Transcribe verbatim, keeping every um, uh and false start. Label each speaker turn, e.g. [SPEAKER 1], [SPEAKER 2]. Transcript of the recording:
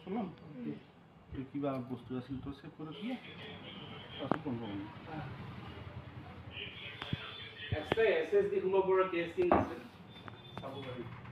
[SPEAKER 1] চলাম কিবা বস্তু আছিল তো চেভ করে দিলে তাৰপিছত বন্ধ কৰিম
[SPEAKER 2] এক্সট্ৰা এছ এছ ডি সোমাব পৰা কেচিং আছে চাব পাৰি